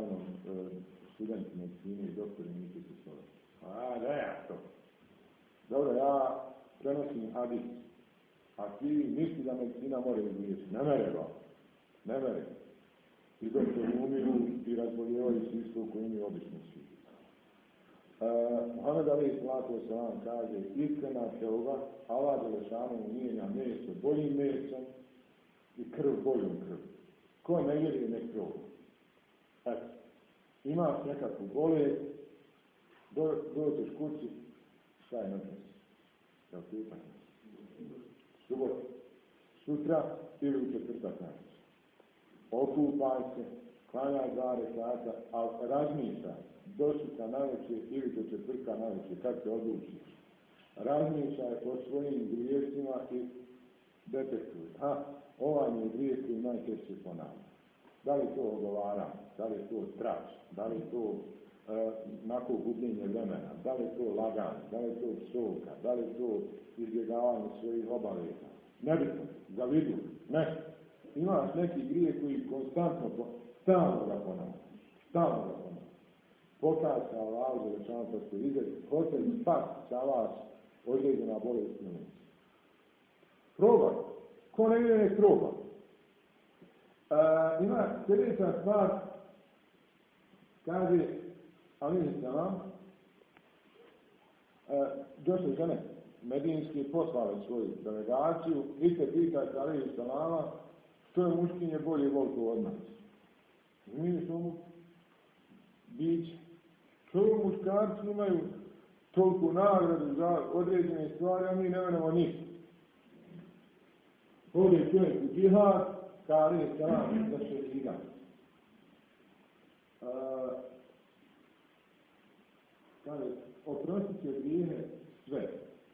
tamo studenti medicine i doktori nisu se složili. Da ja to. Dobro, ja prenosim hadis. A ti misli da medicina mora izliječiti. Ne mere ba. Ne mere. I doktori umiru i razboljevaju se isto koji mi obično svi. Muhammed alejhi salatu vesselam kaže iskrena teuba, Allah dželešanu mijenja meso boljim mesom i krv boljom krv. Ko ne vjeruje nek proba. Eto, imaš nekakvu bolest, dođeš kući, šta je noćas? Jel pitan? Subot, sutra ili u četvrtak navečer. Okupaj se, klanjaj 2 rekata, ali razmišljaj, do sutra navečer ili do četvrtka navečer, kad se odlučiš. Razmišljaj o svojim grijesima i detektuj. Ovaj mi je grijeh koji najčešće ponavlja. Da li to ogovara, da li to straš, da li to nakon gubljenje vremena, da li to laganje, da li to psovka, da li to izbjegavanje svojih obaveza. Nebitno, za vidu, nešto. Imaš neki grije koji konstantno, stalno ga ponavlja. Pokaj se Allah, Đelešanu, pa se ide, hoće spas sa vas određena bolest ili neće. Probaj. Ko ne vidi, nek proba. Ima sljedeća stvar, kaže alejhi selam, došle žene medinske poslale svoju delegaciju i se pitajte alejhi selama što je muškinje bolje volko od nas. Mi smo bić. Što muškarci imaju toliko nagradu za određene stvari, a mi ne verujemo ništa. Ode čovjek u džihad, kaže selam za šehida. Kaže, oprostit će grijehe sve,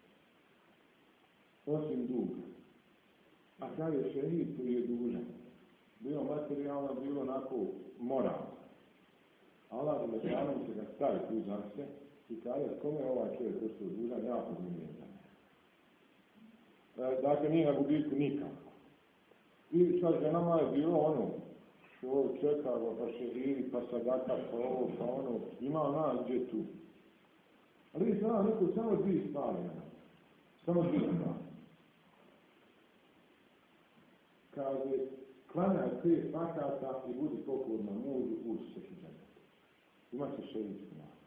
osim duga. A kaže šehid koji je dužan, bilo materijalno, bilo onako moralno. Allah Đelešanu će ga staviti u zamse i kaže, kome je ovaj čovjek ko što je dužan, ja podmijem za njega. Dakle, nije na gubitku nikako. I sa ženama je bilo ono, što čekalo, pa šehidi, pa sadaka, pa ovo, pa ono, ima nas gdje tu. Ali vi sada neko samo 2 stvari, samo 2 stvari. Kaže, klanjaj 5 vakata i budi pokorna mužu uz šehidženja. Ima se šehidsku nagradu.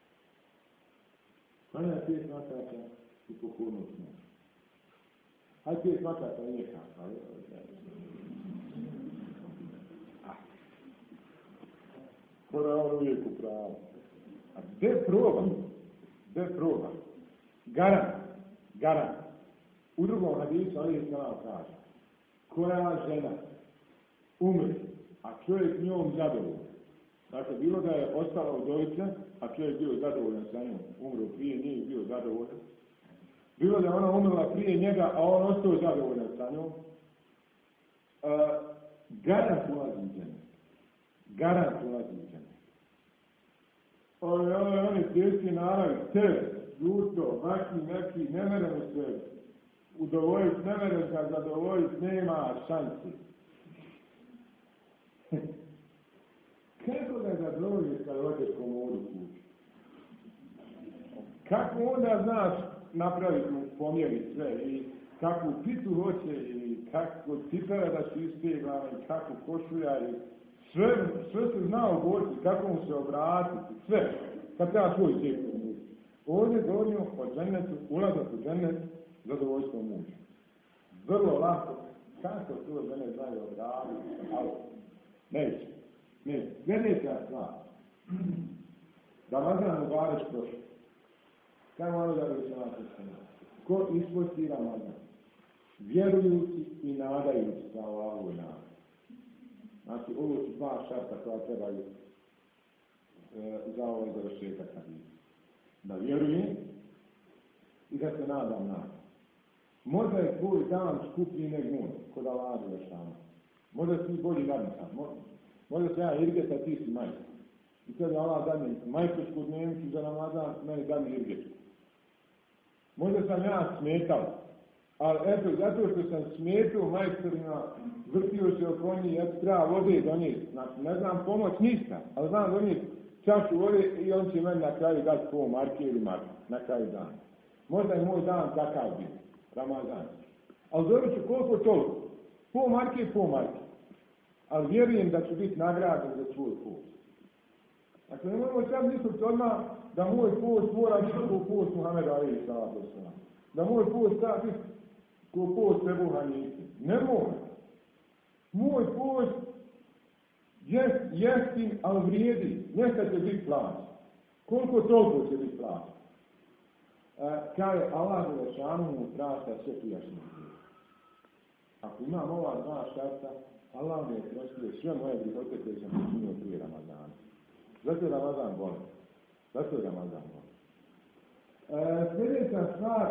Klanjaj 5 vakata i pokornost mužu. Hajde 5 vakata nije kako, ali Kora on uvijek u pravu. A gdje proba? Garant. U drugom hadisu alejhi selam kaže, koja žena umre, a čovjek njom zadovoljan. Dakle, bilo da je ostala udovica, a čovjek bio zadovoljan sa njom, umro prije nije bio zadovoljan. Bilo da je ona umrla prije njega, a on ostao zadovoljan sa njom. Garant ulazi u džennet. Oni teški naravi, ljuto, neki, ne meremo se udovoljiti, ne meremo se zadovoljiti, nema šansi. Kako ga zadovoljiti kad hoćeš komodu kući? Kako onda znaš napraviti mu pomjeriti sve i kakvu pitu hoće i kako cipele da su ispjegane i kako košulja i sve se zna ogovoriti, kako mu se obratiti, sve. Kad treba svoj cijek pomjeriti. Ovdje govorimo o džennetu, ulazak u džennet, zadovoljstvo muža. Vrlo lako, kako to žene znaju obratiti, ali neće. Sljedeća stvar. Ramazan u Bareš prošlo. Kaj malo da bi se napisano? Ko isposti Ramazan? Vjerujući i nadajući sa ovakvoj nadu. Znači, ovo su 2 šarta koja trebaju za ovaj završetak hadisa. Da vjerujem i da se nadam. Možda je tvoj dan skuplji nego moj, kod Allah Đelešanu. Možda si bolji radnikan. Možda se ja irgeta, ti si majka. I sad je Allah da mi majkošku dnevnicu za Ramazan, meni da mi irgečku. Možda sam ja smetao, ali eto, zato što sam smetao majstorima, vrtio se oko njih, ja treba vode donijeti. Znači, ne znam pomoć ništa, ali znam donijeti čašu vode i on će meni na kraju dati pol marke ili marku, na kraju dana. Možda je moj dan takav bio, Ramazan. Ali dobit ću koliko toliko, pol marke i pol marke. Ali vjerujem da ću biti nagrađen za svoj post. Dakle, ne možemo sad misliti odmah da moj post mora biti ko post Muhameda alejhi salatu vesselam. Da moj post treba biti ko post Ebu Hanife. Ne mora. Moj post jeftin, ali vrijedi. Nešto će biti plaćen. Koliko toliko će biti plaćen. Kaže, Allah Đelešanu mu prašta sve prijašnje grijehe. Ako imam ova dva šarta, Allah mi je prostio sve moje grijehe koje sam počinio prije Ramazana. Zato je Ramazan volim. Zato je Ramazan volim. Sljedeća stvar,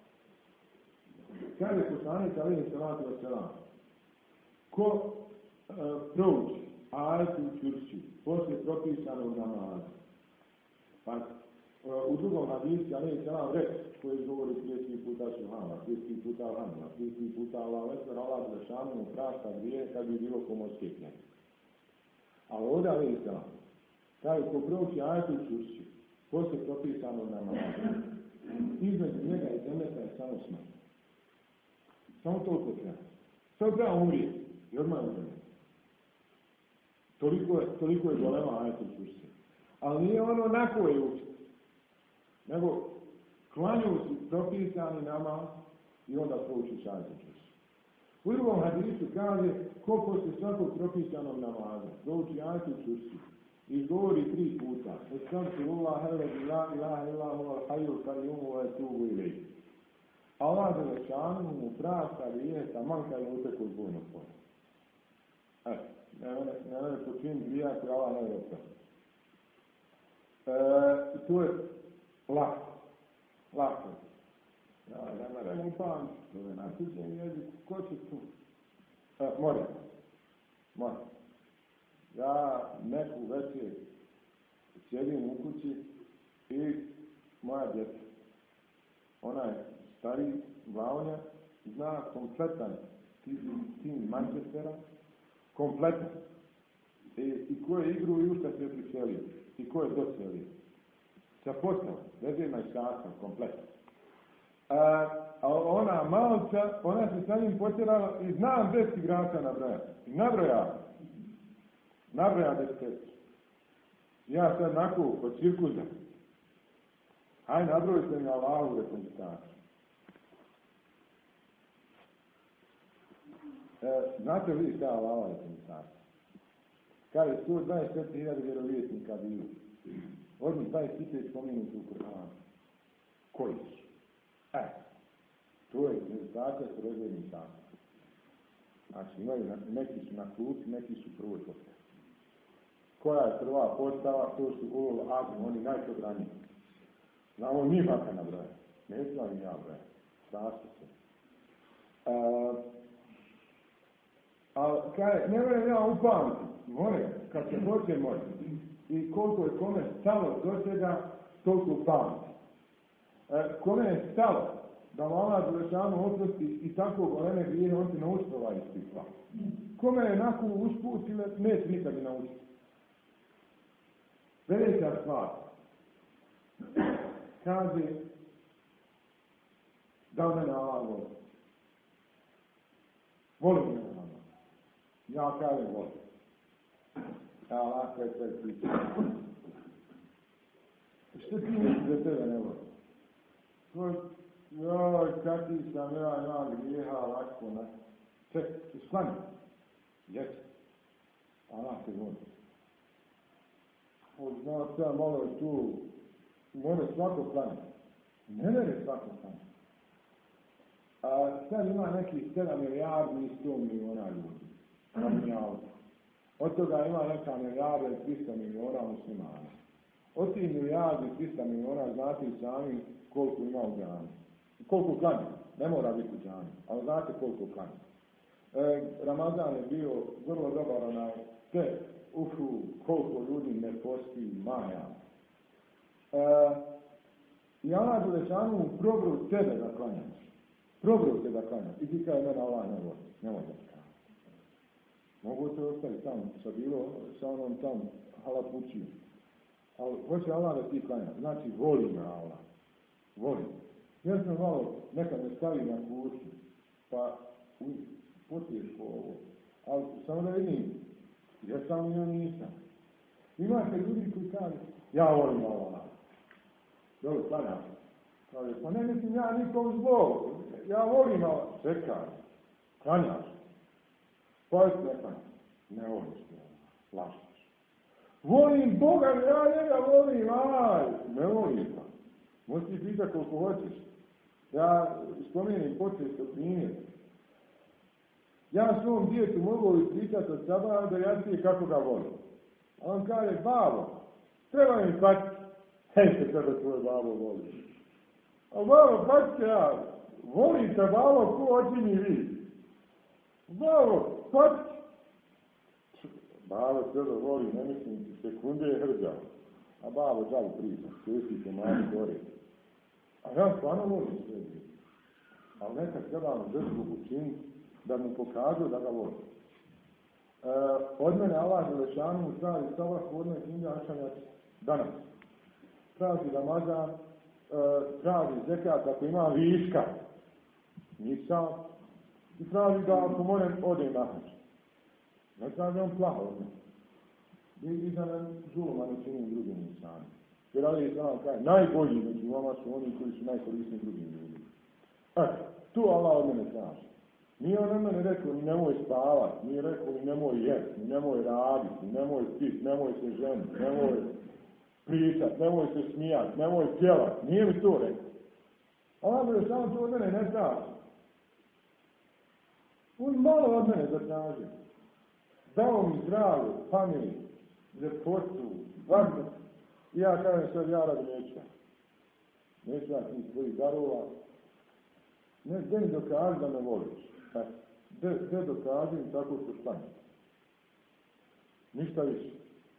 kaže poslanik alejhi salatu vesselam, ko prouči ajetul kursi poslije propisanog namaza, pa u drugom hadisu alejhi salam rekao, koji govori 30 puta Subhana, 30 puta Alhamdulillah, 30 puta Allahu ekber, Allah Đelešanu mu prašta grijehe kad bi bilo komorske knjege. A ovdje alejhi salam kaže, ko prouči ajetul kursi poslije propisanog namaza, između njega i dženneta je samo smrt. Samo toliko treba. Samo treba umrijeti i odmah je džennet. Toliko je golema ajetul kursi. Ali nije ono na koje učiti. Nego klanju si propisani namaz i onda proučiš ajetul kursi. U drugom hadisu kaže, ko poslije svakog propisanog namaza prouči ajetul kursi izgovori 3 puta. Estagfirullah alladhi la ilaha illa huwa al-hayyul qayyum wa atubu ilayh. Allah Đelešanu mu prašta grijehe taman kad je utekao iz bojnog polja. Ne vene počin grija koji Allah ne vene oprosti. To je lako. Lako. Ja ne merem upam, to je nasljeđen jezik, ko će tu? More. Ja neku večer sjedim u kući i moja djeca, ona je stariji Vlavnja, zna kompletan tim Manchestera, kompletan. I ko je igru i u šta se priselio, i ko je doselio. Sa postavom, vezima i šakom, kompletan. A ona malca, ona se sa njim potjerala i znam 10 igrača nabrojati. I nabraja 10. Ja sad nakon kod cirkuza. Hajde, nabrojite mi Allahu reprezentaciju. Znate vi šta je Allahova reprezentacija? Kada je 124.000 vjerovjesnika bilo. Od njih 25 spomenuti u Kur'anu. Koji su? To je reprezentacija s rozrednim sastavom. Znači, neki su na klupi, neki su prvoj postavi. Koja je prva postava? To su Ulul Azmi, oni najpodraniji. Znamo mi makar nabraja. Ne znam ja braja. Strašno se. Ali, ne moram ja upamiti. More, kad se hoće može. I koliko je kome stalo do svega, toliko upamiti. Kome je stalo da mu Allah Đelešanu oprosti i tako goleme grijehe, on se nauči ovaj istighfar. Kome je nakon usput ili neće nikad ne naučiti. Velika stvar. Kaže, da mene Allah voli. Volim me Allah. Ja kažem volim. Ja lako je sve priča. Što ti misliš da tebe ne voli? Joj, kakvi sam ja grijeha, lako, ne. Ček, stani. Jesi. Allah te voli. Znate, ja malo je tu, more svako klanjati. Ne mere svako klanjati. Sad ima nekih 7 milijardi i 100 miliona ljudi. Na Dunjaluku. Od toga ima neka milijarda i 300 miliona muslimana. Od tih milijardi i 300 miliona znate i sami koliko ima u džami. Koliko klanja. Ne mora biti u džami, ali znate koliko klanja. Ramazan je bio vrlo dobar onaj te koliko ljudi ne posti maja. I Allah Đelešanu mu probru tebe da klanjaš. Probru te da klanjaš. I ti kaj mene Allah ne voli. Ne voli da klanjaš. postavi tamo sa onom tamo halapućijom. Ali hoće Allah da ti klanja. Znači, voli me Allah. Voli. Ja sam malo, nekad me stavi na kursu, pa potješko ovo. Ali samo da vidim, ja sam i ja nisam. Imate ljudi koji kaže, ja volim Allah. Dobro, klanja. Kaže, pa ne mislim ja nikom zbog. Ja volim Allah. Čekaj, klanjaš. Pa je sve ne voliš me, lažeš. Volim Boga, ja njega volim, ne volim pa. Možeš ti pitati koliko hoćeš. Ja spomenim počesto primjer. Ja svom djetu mogu ispričati od Sabana da jasnije kako ga volim. A on kaže, babo, treba mi patiti. Hej se kada tvoj babo voli. A babo, patite ja, volim te babo, ko hoće mi vi. Babo, patite. Babo tebe voli, ne mislim, sekunde je hrđao. A babo džavu priča, sjesti mali gore. A ja stvarno volim sve. Ali nekad trebamo žrtvu učiniti da mu pokažu da ga voli. Od mene Allah Želešanu traži sabah vodne knjige Ašanjac danas. Traži Ramazan, traži zekat ako ima viška. Nisam. I traži da ako moram odem na hač. Ne traži on plaho od mene. I da nam zuluma ne činim drugim insanima. Jer Ali Islam kaže, najbolji među vama su oni koji su najkorisniji drugim ljudima. Tu Allah od mene traži. Nije on na mene rekao, ni nemoj spavati, nije rekao, ni nemoj jesti, ni nemoj raditi, ni nemoj piti, nemoj se ženiti, nemoj pričati, nemoj se smijati, nemoj pjevati. Nije mi to rekao. Allah me samo to od mene ne traži. On malo od mene zatraži. Dao mi zdravlje, pamet, ljepotu, važnost. I ja kažem sad, ja radi neću. Neću ja ti svojih darova. Ne, gdje mi dokaži da me voliš. Gdje dokažim tako što stanje. Ništa više.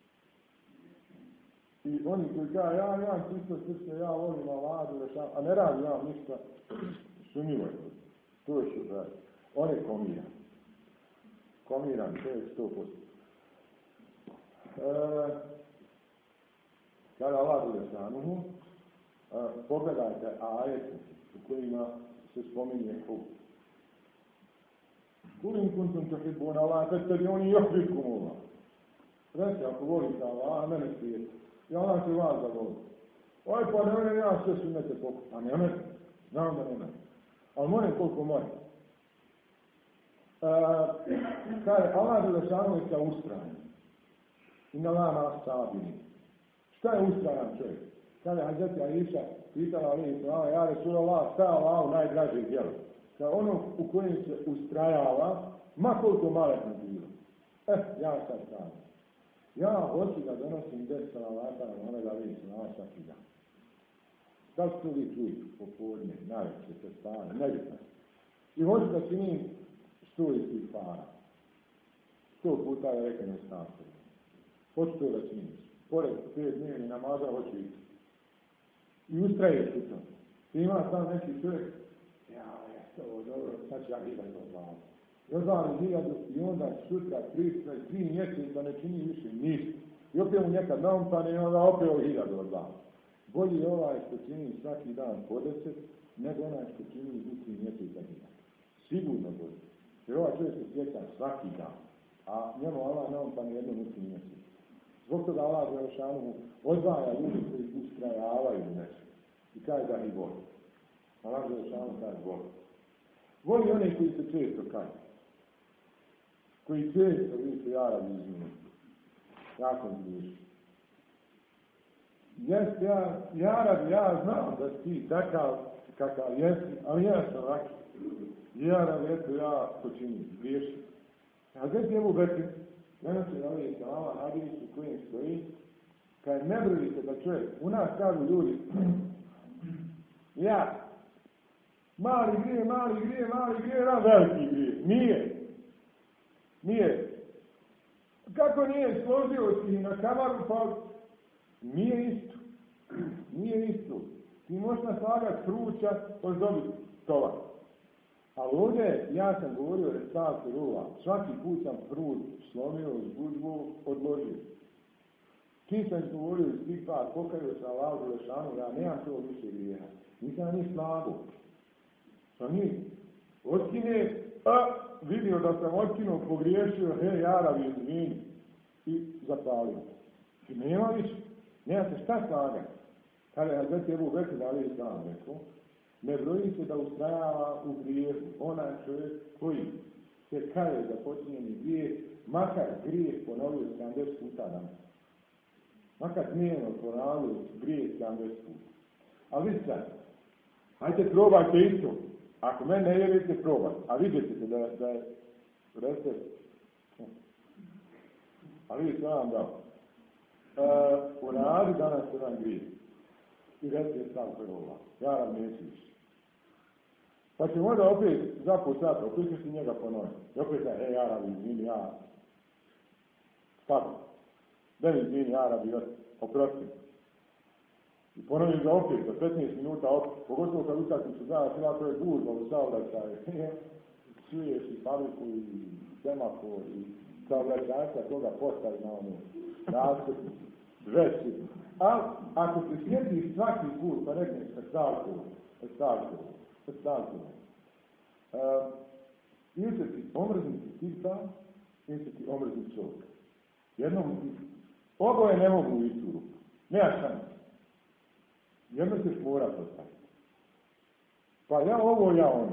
I oni koji kaže, ja imam čisto srce, ja volim Allah, a ne radi ja ništa, sumnjivo je. To je što radi. On je komiran. Komiran, to je 100%. Kada Allah Želešanuhu, pogledajte ajete u kojima se spominje hub. Kulim kuntum tuhibbuna Allah, fattabi'uni yuhbibkum Allah. Reci, ako volite Allah, mene svijet. I Allah će vas da voli. Oj, pa ne mene, ja sve sunnete pokušam. A ne mene, znam da ne mene. Ali moram koliko moram. Kaže, Allah Želešanuhu je kao ustrajan. Inna Allaha sabiri. Šta je ustrajan čovjek? Kaže Hazreti Aisha, pitala Ali Islama, ja Resulallah, šta je Allahu najdraže djelo? Kao ono u kojem se ustrajava, ma koliko maletno bilo. Ja sad kažem. Ja hoću da donosim 10 salavata na onega Ali Islama svaki dan. Da li su vi čuli popodne, najveće, se stane, nebitno. I hoću da činim 100 istighfara. 100 puta je rekao nestanstvo. Hoću to da činim. Pored 5 dnevni namaza hoću ići. I ustraješ u tom. Ti ima sam neki čovjek, ovo dobro, sad ću ja 1000 odlavu. Odlavu 1000 i onda sutra 3 mjeseca ne čini više ništa. I opet mu nekad naumpane i onda opet 1000 odlavu. Bolji je ovaj što čini svaki dan po 10, nego onaj što čini u 3 mjeseca 1000. Sigurno bolji. Jer ovaj čovjek se sjeća svaki dan. A njemu Allah naumpane jednom u 3 mjeseca. Zbog toga Allah Želešanuhu odvaja ljudi koji ustrajavaju nešto. I kaže da ih voli. Allah Želešanuhu kaže voli. Voli one koji se često kaže. Koji često više ja radi izminu. Ja sam griješio. Jest, ja znam da si ti takav kakav jesi, ali ja sam ovakav. Ja radi, eto ja to činim, griješim. A gdje ti evo Bekir? Danas je Ali Islama hadis u kojem stoji, kad ne brinite da čovjek, u nas kažu ljudi, ja, mali grije, veliki grije. Nije. Kako nije složio si na kamaru, pa nije isto. Ti možeš naslagati kruća, pa dobiti tovar. A ovdje ja sam govorio restatu ruva. Svaki put sam prut slomio, zgužbu, odložio. Čim sam govorio iz tih par, pokario sam Allahu Đelešanu, ja nemam to više grijeha. Nisam ni slago. Sam ni otkine, vidio da sam otkinuo, pogriješio, Arabi, izvini. I zapalio. I nema više. Nema se šta slagati. Kada je Hazreti Ebu Bekr alejhi selam rekao, ne broji se da ustrajava u grijehu onaj čovjek koji se kaje za počinjeni grijeh, makar grijeh ponovio 70 puta danas. Makar dnevno ponavljaju grijeh 70 puta. Ali vidite sad, hajde probajte isto. Ako mene ne vjerujete, probajte. A vidjet ćete da je recept. A vidite, ja vam dao. Ponavlji danas jedan grijeh. I reci je sam prvo. Ja vam neću više. Pa će možda opet zapucati, opet ćeš ti njega ponoviti. I opet da, Arabi, izvini, ja. Kako? Da mi izvini, Arabi, oprosti. I ponovim ga opet, za 15 minuta opet. Pogotovo kad utakmicu znaš, ima to je gužba u saobraćaju. Čuješ i fabriku i semafor i saobraćajca koga postavi na onu nastupu. Veći. Ali ako se sjetiš svaki put, pa rekneš stavku. Ili se ti omrzniti tipa, ili se ti omrzniti čovjek. Oboje ne mogu u istu ruku. Nema šanse. Jedno ćeš morat postaviti. Pa ja ovo, ja ono.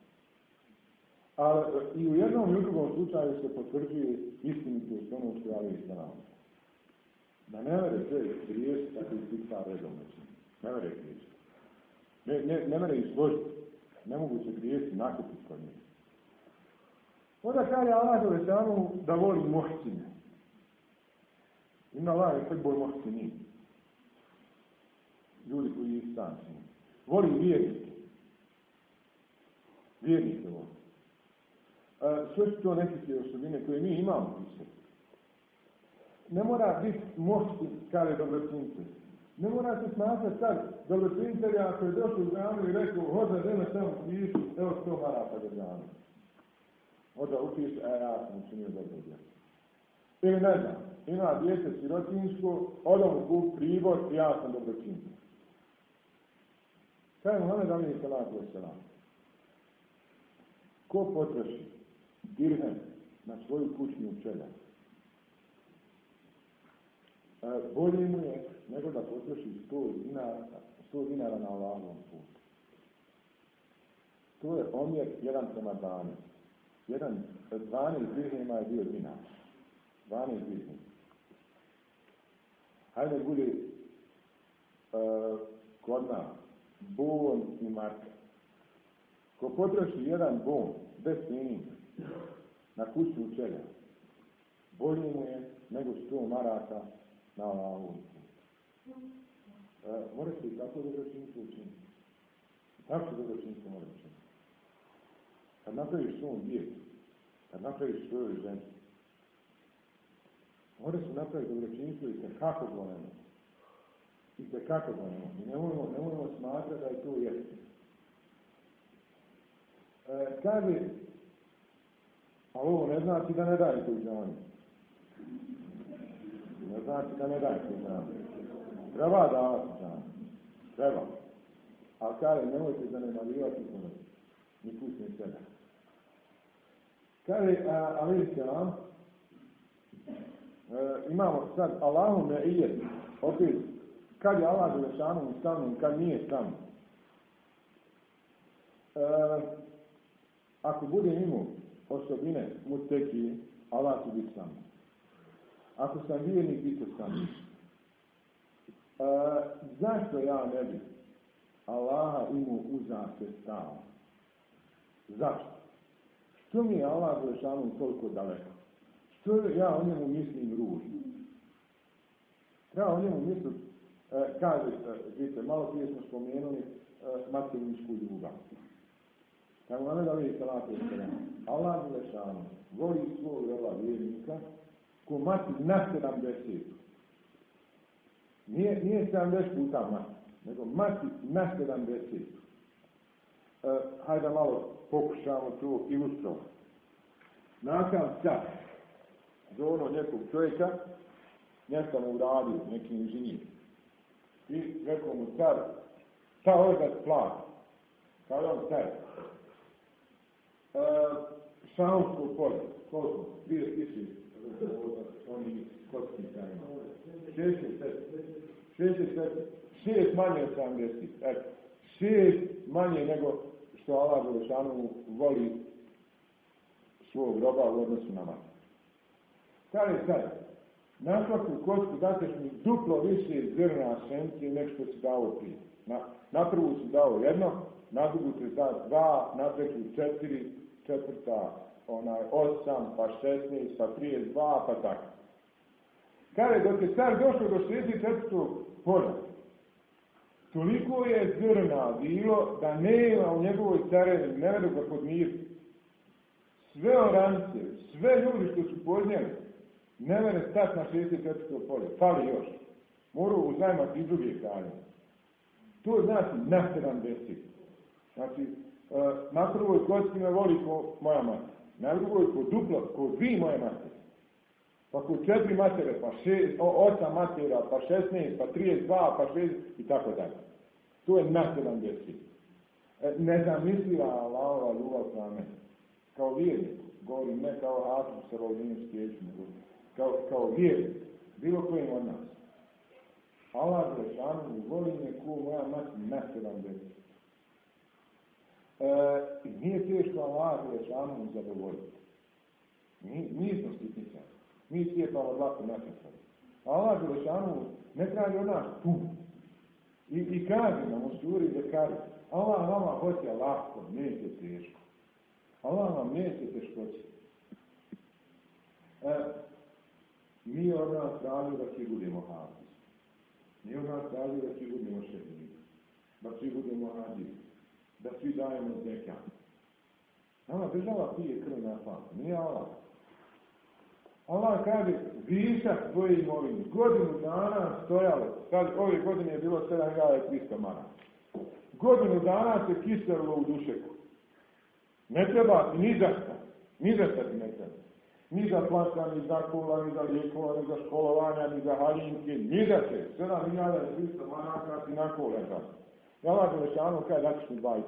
Ali i u jednom i u drugom slučaju se potvrđuje istinitost ono što je alejhi selam. Da ne mere čovjek griješiti kako ih tipa redovno. Ne mere griješiti. Ne mere ih složiti. Ne mogu se griješiti nakupiti kod njih. Onda kaže Allah Đelešanu da voli muhsine. Inna Allah yuhibbul muhsinin. Ljudi koji ih sam čini. Voli vjernike. Vjernike voli. Sve su to neke osobine koje mi imamo u sebi. Ne mora biti muhsin kada je dobročinitelj. Ne mora se smatrati sad dobročinitelja ako je došao u džamiju i rekao hoda žena samo pišu, evo 100 maraka za džamiju. Onda upiš, ja sam učinio dobro djelo. Ili ne znam, ima djece sirotinjsko, odam u kup pribor i ja sam dobročinitelj. Kaj je Muhammed alejhi salatu vesselam? Ko potroši dirhem na svoju kućnu čeljad? Bolje mu je nego da potroši 100 dinara na Allahovom putu. To je omjer 1:12. 12 dirhema je bio dinar. 12 dirhema. Hajde bude kod nas bon i marka. Ko potroši jedan bon bez cijenika na kućnu čeljad, bolje mu je nego 100 maraka na Allahovom putu. Moraš li tako dobročinstvo učiniti? Tako dobročinstvo moraš učiniti. Kad napraviš svom djecu, kad napraviš svoju ženu, moraš li napraviti dobročinstvo i tekako golemo. I tekako golemo. I nemojmo smatrati da je to jeftino. Kaže, ali ovo ne znači da ne dajete u džamiju. Ne znači da ne dajete u džamiju. Treba davati u džamiju. Treba. Ali kaže, nemojte zanemarivati ni kućne sebe. Kaže, alejhi selam, imamo sad Allahu me'ijet, opet, kad je Allah Đelešanu sa mnom, kad nije sa mnom. Ako budem imao osobine muteki, Allah će biti sa mnom. Ako sam vjernik, biti sa mnom. Zašto ja ne bi Allaha imao uzase stalno? Zašto? Što mi je Allah Đelešanu toliko daleko? Što ja o njemu mislim ružno? Treba o njemu misliti, kaže, vidite, malo prije smo spomenuli materinsku ljubav. Kako nam je da vidite salatu vesselam, Allah Đelešanu voli svog roba vjernika ko mati na 70. Nije 70 puta mati, nego mati na 70. hajde malo pokušamo to ilustrovati. Nakon car, zono nekog čovjeka, nešto mu uradio, neki inženjer. I rekao mu car, šta odac plati? Kada on car? Šaunsko polje, koliko? 2000, oni kotski carima. 6 manje od 70. Eto, 6 manje nego što Allah Đelešanu voli svog roba u odnosu na manje. Kada je sad? Na svaku kocku dateš mi duplo više zrna šence nego što si dao prije. Na prvu si dao jedno, na drugu si dao 2, na treću 4, četvrta 8, pa 16, pa 32, pa tako. Kada je dok je car došao do 64. polja, toliko je zrna bilo da nema u njegovoj carevini, ne vedu ga podmiriti. Sve oranice, sve ljudi što su podnijeli, ne vere stati na 64. polje, fali još. Moraju uzajmati i druge kralje. To znači na 70. Znači, na prvoj kocki me voli ko moja mater, na drugoj ko duplo, ko 2 moje matere. Pa ko 4 matere, pa 8 matera, pa 16, pa 32, pa 6 i tako dalje. To je na 70. Nezamisliva Allahova ljubav prema meni. Kao vjernik, govorim ne kao Hafiz sa Rovdinu Stjeću, kao vjernik, bilo kojim od nas. Allah Đelešanu voli me ko moja mati na 70. I nije teško Allah Đelešanu zadovoljiti. Mi smo stipnicani. Mi stjepamo dlaku našem. Allah Đelešanu ne traži od nas puno. I kaže nam u suri Zekari, Allah vama hoće lako, neće teško. Allah vam neće teškoće. Mi od nas traži da svi budemo hafiz. Mi od nas traži da svi budemo šehidi. Da svi budemo hađi. Da svi dajemo zekat. Nama država pije krv na slanku. Nije Allah. Allah kaže, višak svoje imovine. Godinu dana stojalo. Ove godine je bilo 7.300 maraka. Godinu dana se kiselilo u dušeku. Ne treba ni za šta. Ni za šta ti ne treba. Ni za plaća, ni za kola, ni za lijekova, ni za školovanja, ni za haljinke. Ni za sve. 7.300 maraka ti na kola da. Allah Đelešanu kaže, daćeš mi 2,5%.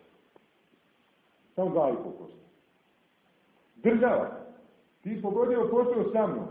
Samo 2,5%. Država. Ti pogodio posao sa mnom.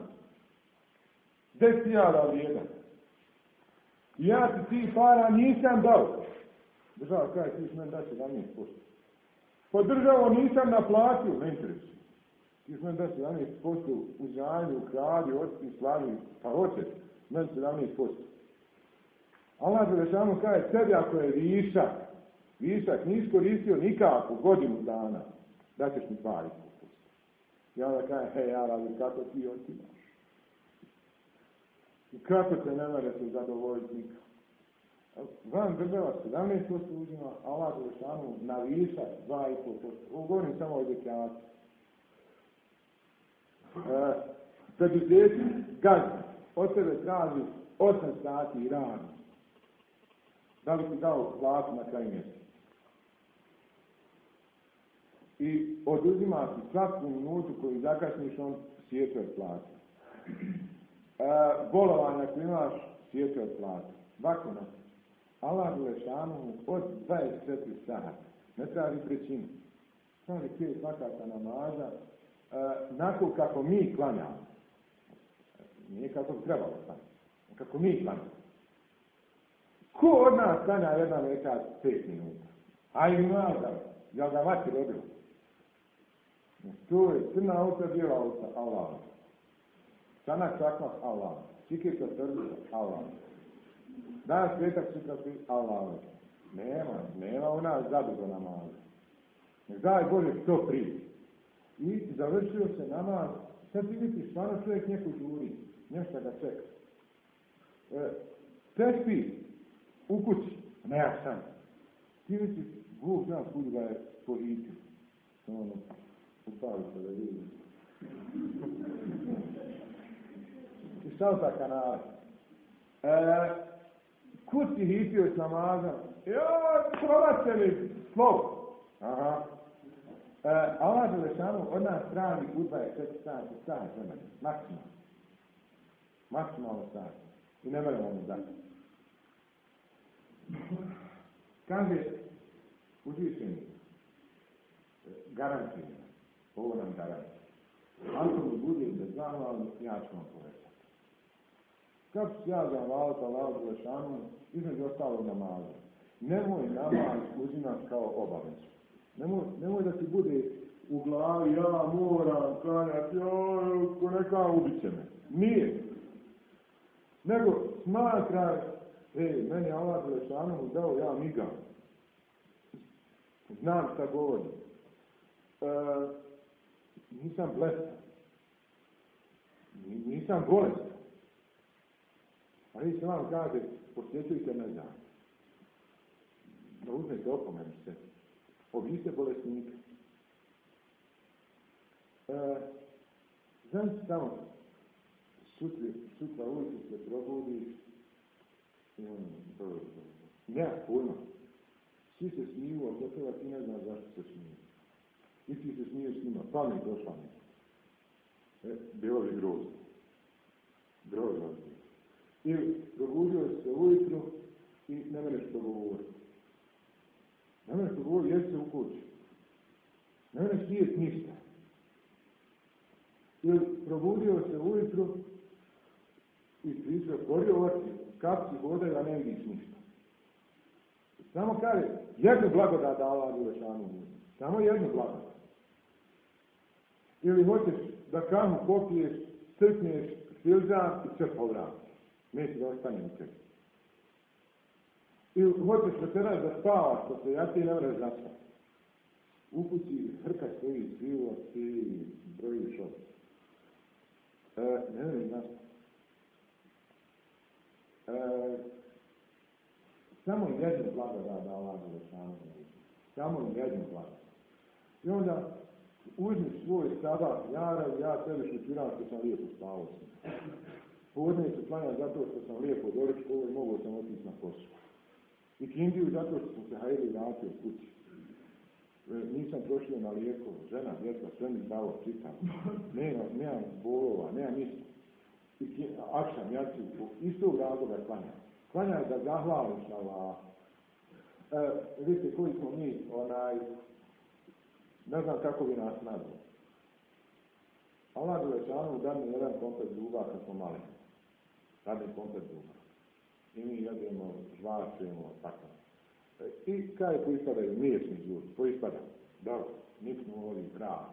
10.000 vrijedan. I ja ti para nisam dao. Država kaže, ti smo da 17%. Po državu nisam naplatio, ne interesuje. Ti smo da 17% u zajmu, u kralju, otci, slavi, pa hoće, ne 17%. Allah Đelešanu kaže, sebi ako je višak nisi koristio nikako godinu dana, da ćeš mi 2,5%. I onda kaže, hej, ali kako ti otimaš? I kako te ne mere se zadovoljiti nikako? Vam država 17% uzima, a Allah Đelešanu na višak 2,5%. Ovo govorim samo o zekijatu. Preduzeći gazda od sebe traži 8 sati radi. Da li ti dao platu na kraju mjeseca? I oduzima ti svaku minutu koju zakasniš, on sjeće od plate. Bolovanja koje imaš, sjeće od plate. Vakona. Allah Đelešanu od 24 sata. Ne traži trećinu. Traži 5 vakata namaza. Nakon kako mi klanjamo. Nije kako bi trebalo klanjati. Kako mi klanjamo. Ko od nas klanja jedan rekat 5 minuta? A i mlada. Jel ga mati rodila? To je crna auta, bijela auta, Allah. Sanak čakmak, Allah. Čikirka srdica, Allah. Danas svetak sutra svi, Allah. Nema u nas zadugo namaza. Daj Bože što prije. I završio se namaz, sad ti misliš, stvarno čovjek neko žuri, nešto ga čeka. Tespi u kući, ne ja sam. Ti misliš, Bog zna kud ga je pohitio. Upavi se da vidi. I šalta kanala. Kud si hitio s namazom? Joj, probat se mi slov. Aha. Allah Đelešanu od nas traži u 24 sati vremena. Maksimalno. Maksimalno sati. I ne moramo mu dati. Kaže, uzvišeni, garancija. Ovo nam garancija. Ako mi budete zahvalni, ja ću vam povećati. Kako ću ja zahvaliti Allahu Đelešanu, između ostalog namaza. Nemoj namaz uzimati kao obavezu. Nemoj da ti bude u glavi, ja moram klanjati, ko neka ubit će me. Nije. Nego smatraj, meni je Allah Đelešanu dao, ja migam. Znam šta govorim. Nisam blestan. Nisam bolestan. A vi se vam kaže, posjećujte me dan. Da uzmete opomenu se. Obiste bolesnika. Znam se tamo, sutra ujutru se probudiš i nema pojma. Svi se smiju, a gotovo ti ne znaš zašto se smiju. I ti se smiješ s njima, pa mi došla mi. Bilo bi grozno. Grozno. I probudio se ujutru i ne mereš progovoriti. Ne mereš progovoriti, jesi se u kući. Ne mereš nijeti ništa. I probudio se ujutru i pričao, otvorio oči, kapci hodaju, a ne vidiš ništa. Samo kaže, jednu blagodat da Allah Đelešanu nije. Samo jednu blagodat. Ili hoćeš da kahu popiješ, strpneš filzan i sve povrati. Neće da ostane u tebi. Ili hoćeš večeras da spavaš, što se ja ti ne vreš zaspati. U kući hrka stoji svivo, ti brojiš ovdje. Ne vreš zaspati. Samo jednu blagodat da Allah Đelešanu nije. Samo jednu blagodat. I onda uzmi svoj sabah, ja tebi šutiram što sam lijepo spavao sam. Podne se klanjam zato što sam lijepo doručkovao i mogao sam otići na posao. I kindiju zato što sam se hajeli vratio u kući. Nisam trošio na lijekove, žena, djeca, sve mi dalo, čitam. Nemam bolova, nemam ništa. I akšam, ja ću istog razloga klanjam. Klanjam da zahvališ na Allah. Vidite koji smo mi, ne znam kako bi nas nazvao. Allah Đelešanu dadne jedan komplet zuba kad smo mali. Dadne komplet zuba. I mi jedemo, žvačujemo, tako. I kaj poispadaju? Mliječni zubi, poispadaju. Dobro, nismo ovdje pravi.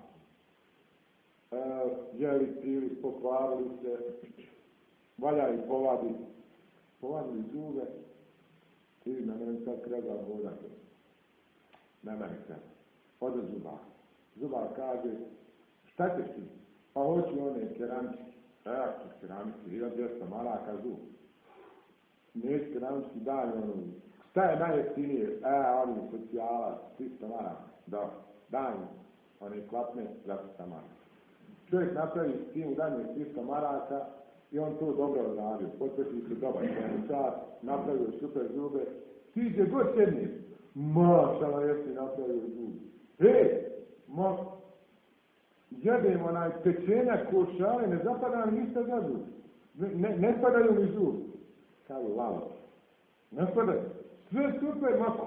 Jeli, pili, pokvarili se, valja i povadili zube. I na mene sad treba vodati. Na mene treba. Ode zubar. Zubar kaže, šta ćeš ti? Pa hoću one keramike. Evo ćeš keramike, 1200 maraka zub. Neći keramike, daj ono. Šta je najjeftinije? Oni socijala, 300 maraka. Dobro, daj mi. One klapne, 200 maraka. Čovjek napravi s tim danje 300 maraka i on to dobro odradio. Potvrši se dobar sat, napravio super zube. Ti gdje god sedniš, mašala jesi napravio zube. Jedem onaj pečenjak košale, ne zapada nam ništa za zub. Ne spadaju mi zub. Kao lalo. Ne spadaju. Sve super, ma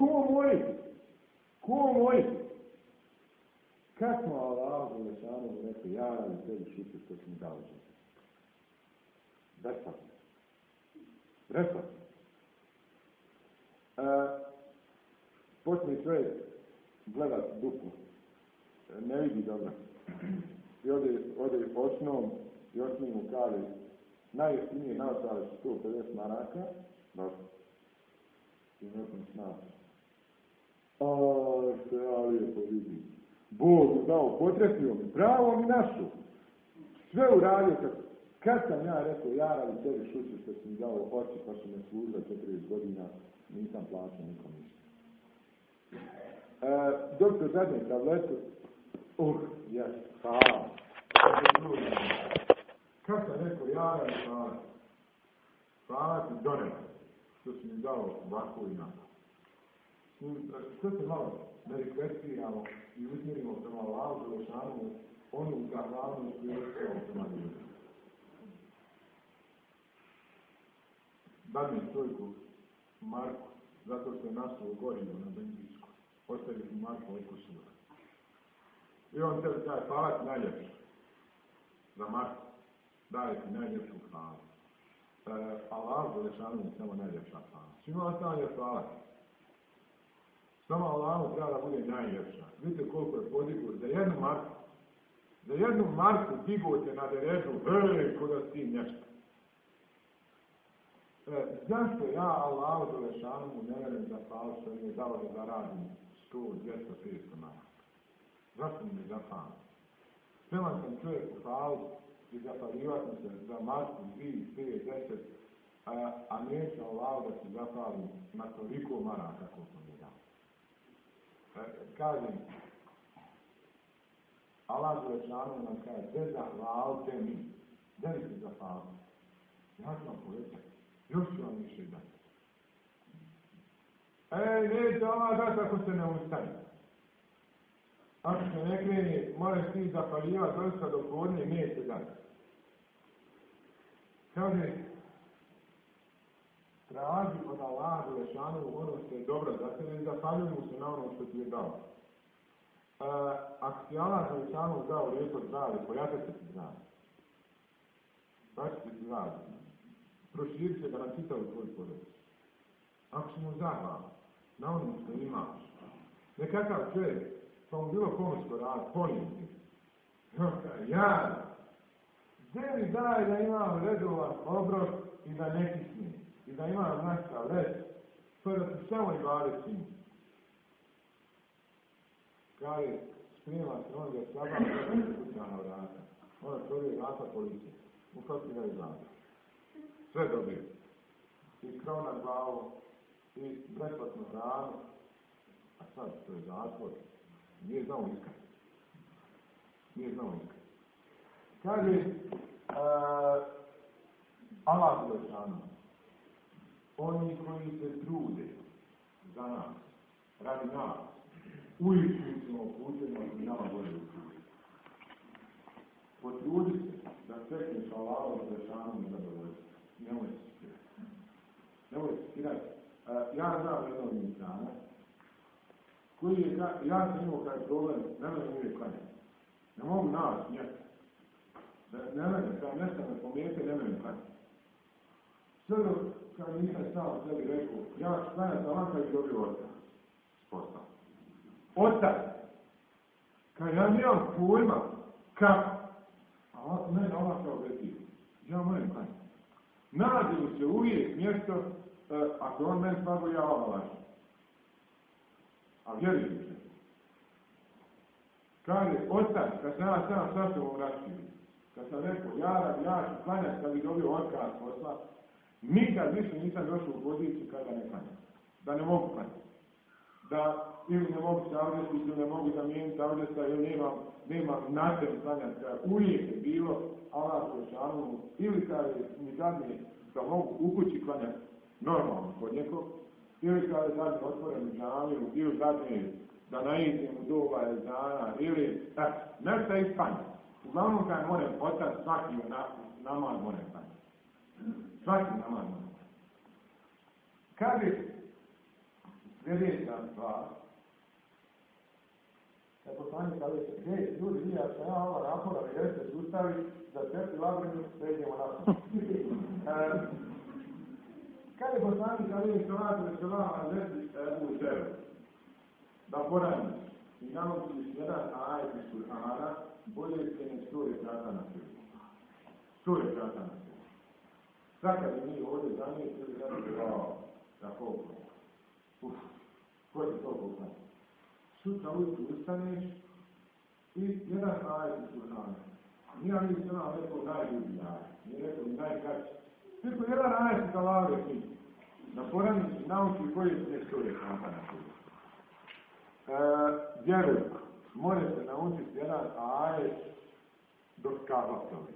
ko moji? Kad smo Allah Đelešanu rekli, ja radim tebi šuti što sam dao život. Besplatno. Počne čovjek gledat duplo. Ne vidi dobro. I ode osnom i osmi mu kaže, najjeftinije naočale su 150 maraka, dobro. I nosim snaći. Što ja lijepo vidim. Bog mu dao, potresio mi, pravo mi našu. Sve uradio kad sam ja rekao, ja radim tebi šuću što sam dao oči pa su me služile 40 godina, nisam plaćao nikom ništa. Doktor zadnje tabletu, hvala. Kad sam rekao, ja radim hvala ti do neba, što si mi dao ovako i nako. Što se malo da reflektiramo i usmjerimo prema Allahu Đelešanu onu zahvalnost koju je prema ljudima. Dadne stojku Marku, zato što je nasuo gorivo na benzinsku. Ostavi mu Marko okusura. I on tebi kaže, hvala ti najljepša. Za Marku, daje ti najljepšu hvalu. Allah Đelešanu je samo najljepša hvala. Svima ostalo je hvala. Samo Allahu treba da bude najljepša. Vidite koliko je podigur. Za jednu marku digujete na derežu, ko da s tim nešto. Zašto ja Allahu Đelešanu mu ne verujem za hvalu što mi je dao da zaradim 100, 200, 500 maraka? Zašto mi ne zahvalim? Spreman sam čovjek u hvalu i zahvaljivati se za marku 2, 5, 10, a neću Allahu da se zahvalim na toliko maraka koliko mi je dao. Kažem, Allah Đelešanu nam kaže, sve zahvalite mi. Da li se zahvalite? Ja ću vam povećati. Još ću vam više dati. Neće Allah dati ako se ne ustane. Ako se ne kreni, moraš ti zahvaljivati dosta do podne i neće dati. Kaže, traži od Allaha Đelešanu ono što je dobro za sebe i zahvaljuj mu se na ono što ti je dao. Ako ti Allah Đelešanu dao lijepo zdravlje, pojačat će ti zdravlje. Pojačat će ti zdravlje. Proširit će da nam čitavu tvoju porodicu. Ako si mu zahvalan na ono što imaš, nekakav čovjek, pa mu bilo pomoćko rad, ponim ti. Ja, gdje mi daj da imam redovan obrok i da ne kisnim, i da imam našta reći, pa da ti samo i bade čini. Kaže, sprema se on da sabah da se kuća na vrata. Ona otvori vrata policije. Uprati ga i vrata. Sve dobije. I krov na glavu, i besplatnu hranu. A sad, to je zatvor. Nije znao iskati. Kaže, Allah Đelešanu, oni koji se trude za nas, radi nas, uvijek ćemo putem i nama bolje utruditi. Potrudi se da stekneš Allahom Đelešanu i zadovoljstvo. Nemoj se skirati. Ja znam jednog insana, koji je, ja sam imao kaj problem, ne možem uvijek klanjati. Ne mogu naći mjesto. Ne možem, kada nešto me pomijete, ne možem klanjati. Sve dok, kada nisam stao sebi rekao, ja ću klanjati na vam kada bi dobio otac. Postao. Otac! Kada ja nemam pojma, kako? A mene ova kao veti, ja moram klanjati. Nađe li se uvijek mjesto, ako on meni slago, ja ova lažem. A vjerujem se. Kaže, otac, kad sam ja sam sa sobom rašio, kad sam rekao, ja ću klanjati kad bi dobio otkaz posla, nikad više nisam došao u poziciju kada ne klanjam. Da ne mogu klanjati. Da ili ne mogu se avdjeti, ili ne mogu zamijeniti avdjeta, ili nemam način klanjati. Uvijek je bilo, Allah Đelešanu, ili kada mi zadnje da mogu u kući klanjati normalno kod nekog, ili kada je zadnje otvoren u džamiju, ili zadnje da naiđem u doba dana, ili nešto je ispanje. Uglavnom kada moram otac svaki namaz moram klanjati. Svaki namaz moram klanjati. Kaže, sljedeća stvar, kad poslanik kaže, ljudi, vi, ako sam ja ova napora, vjerujete se ustavi, za četiri labrinu, pređemo napad. Kad je poslanik kaže, što vam leti u zelu, da poraniš i naučiš jedan ajet iz Kur'ana, bolje se ne 100 rekiata na sebi. 100 rekiata na sebi. Sad kad mi ovdje zamijetili, tako, ko je to poklad? Sutra ujutru ustaneš i jedan ajet iz Kur'ana. Nije mi se nam rekao najljubi ajet, nije rekao ni najkraći. Rekao jedan ajet iz Allahove knjige. Da poraniš i nauči koji se ne 100 rekiata na sebi. Vjeruj, može se naučiti jedan ajet dok kabatovi.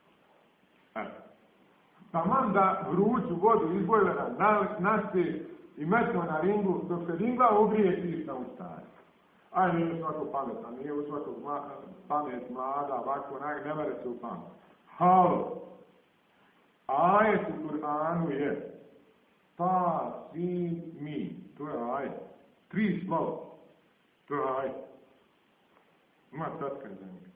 Taman da vruću vodu iz bojlera naste i metno na ringu, dok se ringla ugrije, ti na ustaje. Aj, nije svako pametan, nije u svakog pamet mlada, ovako, ne mere se u pamet. Halo! Ajet u Kur'anu je ta, si, mi. To je ajet. 3 slova. To je ajet. Ima tatka za njega.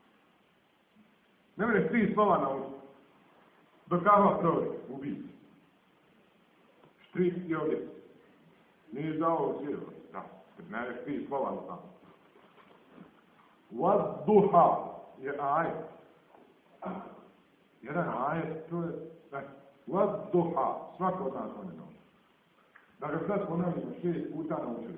Ne mereš 3 slova na usta. Dok kava prođe, ubici. Štrik i ovdje. Nije dao u svijetu. Da, ne mereš 3 slova na tamo. Wadduha je ajet. Jedan ajet, to je Wadduha, svako od nas on je naučio. Da ga sad ponavljamo 6 puta naučili.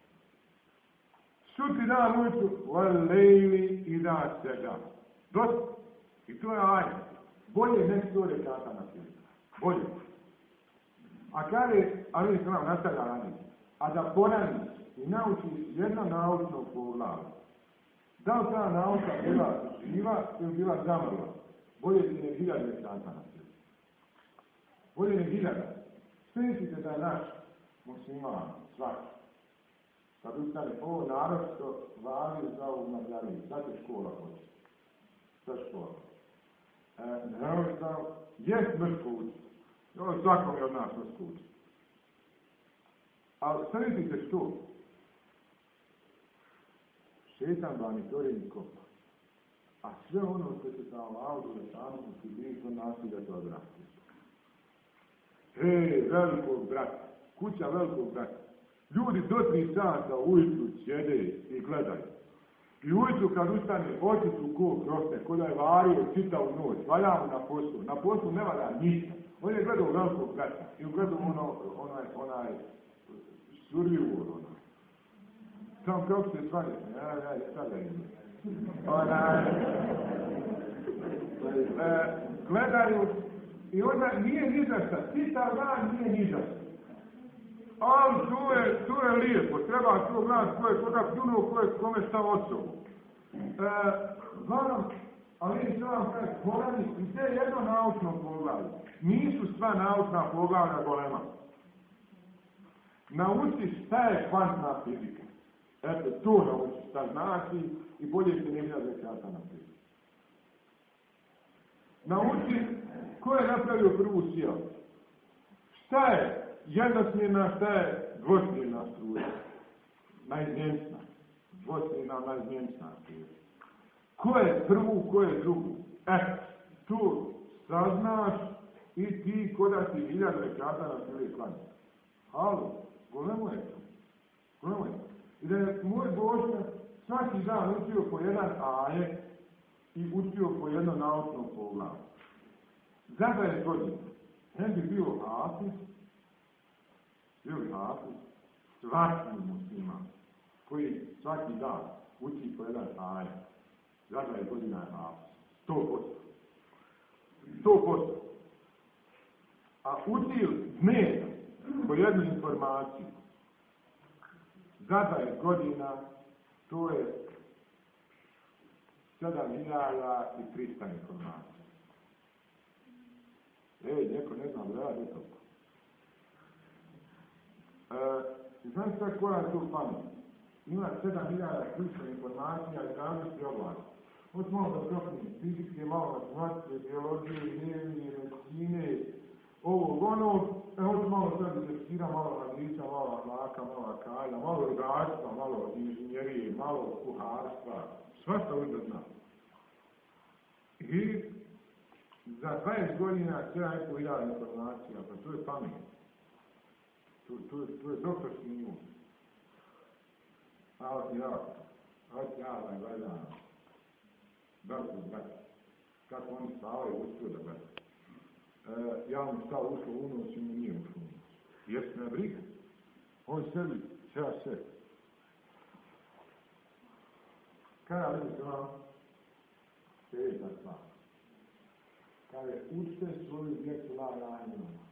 Suti dan ujutru, Walejli ida seđa. Dosta. I to je ajet. Bolje nek 100 rekata na svijetu. Bolje. A kada Ali se nam nastavlja raditi, a da ponavljaš i naučiš jedno naučno poglavlje, da li ta nauka bila živa ili bila zamrla? Bolje ti ne 1000 rekata na svijetu. Bolje ne 1000. Mislite da je naš musliman, svaki, kad ustane ovo naročito valio za ovu Mađariju, sad je škola hoće. Sad škola. Naročito, jest mrtvo uči. Ovo svakom je od nas mrtvo uči. Ali sredite što? Šetan vanitorin kopa. A sve ono što se sa Allahu Đelešanu u Kibiritu nasilja to odrasti. Velikog brata, kuća velikog brata. Ljudi do 3 sata ujutru sjede i gledaju. I ujutru kad ustane, oči su ko kroste, ko da je vario, čitao noć, valja mu na poslu. Na poslu ne valja ništa. On je gledao velikog brata i gledao onaj survivu onaj. Sam kako se svađa, sada ima. Gledaju i onda nije nizašta, čitav dan nije nizašta. Ali tu je lijepo, treba to gledati ko je koga pljunuo, ko je kome šta osobu. Znam, ali što vam kaže, golemi, i te jedno naučno poglavlje. Nisu sva naučna poglavlja golema. Nauči šta je kvantna fizika. Eto, to nauči šta znači i bolje se ne gleda rekata na fiziku. Nauči ko je napravio prvu sjelu. Šta je jednosmjerna, šta je dvosmjerna struja. Najizmjensna. Dvosmjerna, najizmjensna struja. Ko je prvu, ko je drugu. Tu saznaš i ti ko da si 1000 rekata na svili klanje. Halo, golemo je to. Golemo je to. I da je moj Božja svaki dan učio po jedan ajet i učio po jedno naučno poglavlje. Za 20 godina ne bi bio hafiz, svaki musliman, koji svaki dan uči po jedan ajet. Za 20 godina je hafiz. 100%. A učio dnevno po jednu informaciju. Za 20 godina to je 7300 informacija. Neko ne znam da radi toliko. Znate sad koja je to pamet? Ima 7000 ključnih informacija iz različitih oblasti. Hoće malo da propnim fizike, malo matematike, biologije, hemije, medicine, hoće malo sad izvestira, malo analiza, malo ahlaka, malo akalja, malo rudarstva, malo inženjerije, malo kuharstva. Svašta ovdje zna. I za 20 godina 7500 informacija, pa to je pamet. To je doktorski nivo. A od ja vam gledam, veliko brata, kako oni spavaju, uspio da gleda. Ja mu stao ušlo u noć i mu nije ušlo u noć. Jesme na briga. On sebi, ceo sve. Kada vidi se vam, sljedeća stvar. Kada učite svoju djecu la ilaha illallah.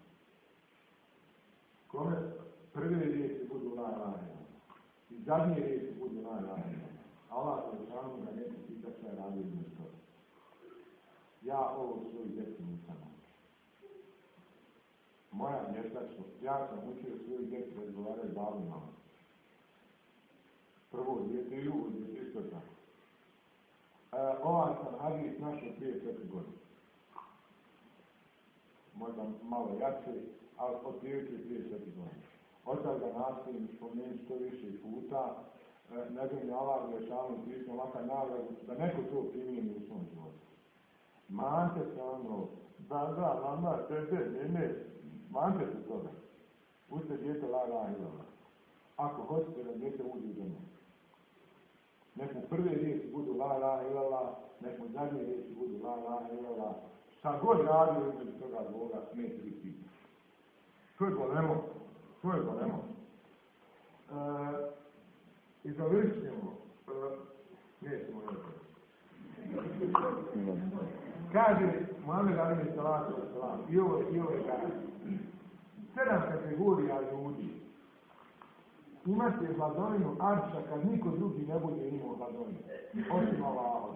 Kome prve riječi budu la ilaha illallah. I zadnje riječi budu la ilaha illallah. Allah Đelešanu ga neće pitati šta je radio između toga. Ja ovo svoju djecu nisam naučio. moja djeca su, ja sam učio svoju djecu da izgovaraju babima. Prvo djete i drugo djete, isto tako. Ovaj sam hadis našao prije 4 godine. Možda malo jače, ali otprilike prije 4 godine. Od tada nastojim spomenuti što više puta, ne znam je Allah Đelešanu pismo makar nagradu, da neko to primijeni u svom životu. Mante se ono, da, mama, ne, mante se toga. Pustite djete la ilaha illallah. Ako hoćete da djete uđe u džene. Nek mu prve riječi budu la ilaha illallah, nek mu zadnje riječi budu la ilaha illallah. Šta god radio između toga Boga, neće biti pitanje. To je golemo. To je golemo. I završit ćemo. Nećemo još. Kaže Muhammed alejhi salatu vesselam, i ovo je kaže. 7 kategorija ljudi. Imate hladovinu arša kad niko drugi ne bude imao hladovinu. Osim Allahovi.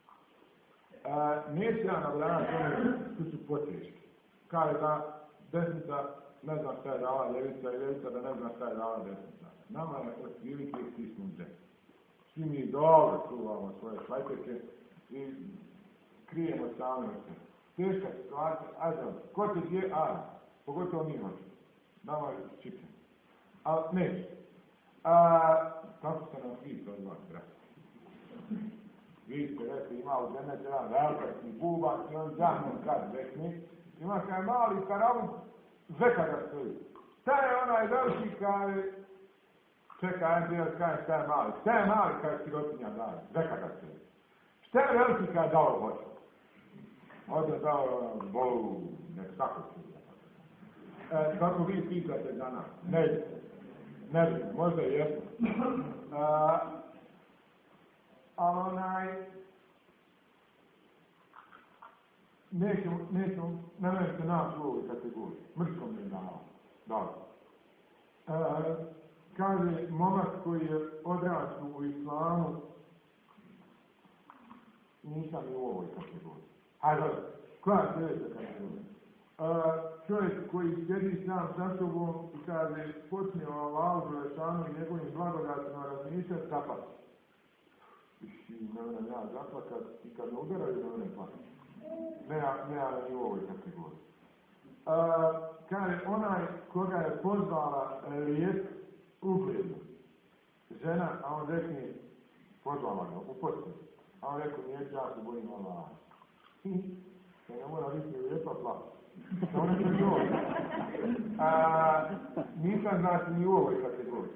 Neće ja nabrajati one tu su poteški. Kaže da desnica ne zna šta je dala ljevica i ljevica da ne zna šta je dala desnica. Nama je otprilike stisnuti. Svi mi dobro čuvamo svoje švajteke i krijemo sami od sebe. Teška situacija, ajde, ko te gdje, pogotovo mi hoćemo. Nama je čitam. Ali neće. Kako ste nam svi to od vas, brate? Vi ste rekli, ima u zemlje jedan veliki buban i on zahnom kad vekni. Ima kaj mali karavun, zveka ga stoji. Šta je onaj veliki kaj... Čekaj, ajde, šta je mali? Šta je mali kaj sirotinja daje? Zveka ga stoji. Šta je veliki kaj dao hoće? Ovdje dao bolu, nek tako čuda. Kako vi pitate za nas? Ne znam, možda i jesmo. Ali nećemo, nemojte naći u ovoj kategoriji. Mrskom ne dao. Dobro. Kaže, momak koji je odrastu u islamu, nisam i u ovoj kategoriji. Ajde, koja je sljedeća kategorija? Čovjek koji sjedi sam sa sobom i kaže, počne o Allahu Đelešanu i njegovim blagodatima razmišljati, zaplati. Ne vrem ja zaplakat i kad me udaraju, ne vrem plakat. Ne ja i u ovoj kategoriji. Kaže, onaj koga je pozvala riječ ugledno, žena, a on rekne, pozvala ga, u posljednju. A on rekao, nije ja se bojim Allaha. To ne mora biti lijepa plaća. To ne se zove. Nisam znači ni u ovoj kategoriji.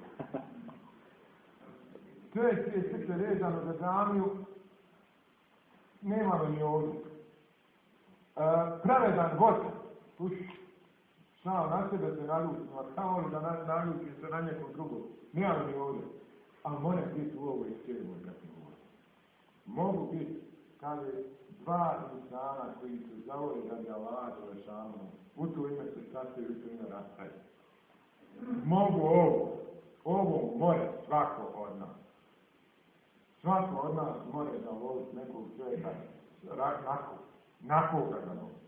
Čovjek je srce vezano za džamiju, nema ga ni ovdje. Pravedan vođa, sam na sebe se naljučim, a samo li da naljučim se na nekom drugom, nema ga ni ovdje. Ali mora biti u ovoj cijeloj kategoriji. Mogu biti, kaže, 2 insana koji se zavoli da bi Allah Đelešanu, u to ime se sastoji, u to ime rastaje. Mogu ovo more svako od nas. Svako od nas more da voliti nekog čovjeka, na koga da voliti.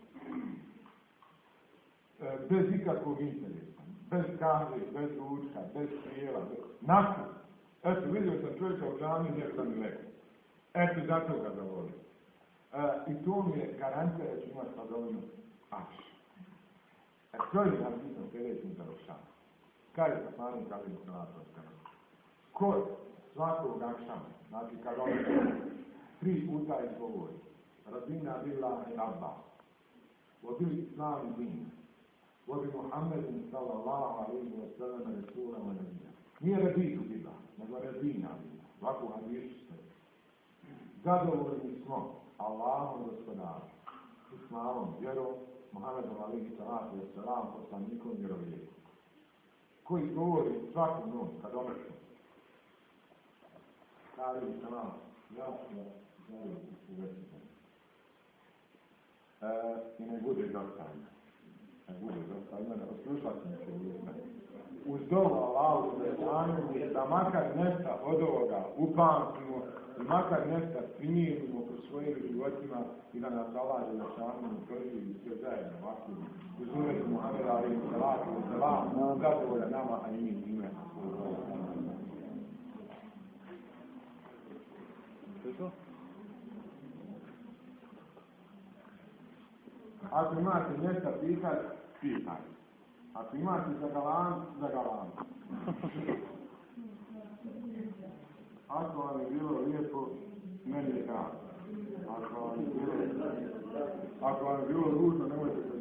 Bez ikakvog interesa, bez kaže, bez ručka, bez prijela, na koga. Eto, vidio sam čovjeka u džami, nek sam mi rekao. Eto, zato ga da volim. I to mi je garancija da ću imati hladovinu akš. To je nam bitno sljedećim završavom. Kaj je poslanik alejhi salatu vesselam? Kod svakog akšama, znači kad on 3 puta izgovori Radina billahi rabba, wa bil islami dina, wa bi Muhammedin sallallahu alaihi wa sallam rasula wa nabija. Nije raditu bila, nego radina bila. Ovako hadisu ste. Zadovoljni smo Allahom gospodarom, islamom, vjerom, Muhammedom alejhi salatu vesselam, poslanikom vjerovjesnikom, koji govori svaku noć kad omršu. Alejhi salam, jasno želi uvesti. I ne bude dosta. Ne bude dosta. Slušati mi se uvijek. uz dovu Allahu Đelešanu da makar nešto od ovoga upamtimo i makar nešto primijenimo po svojim životima i da nas Allah Đelešanu proživi sve zajedno ovako. Uz uredu Muhammeda alejhi salatu ve selam, zadovolja nama, a i mi njime. Ako imate nešto pitati, pitajte. Ako imate za galan. Ako vam je bilo lijepo, meni je drago. Ako vam je bilo ružno, nemojte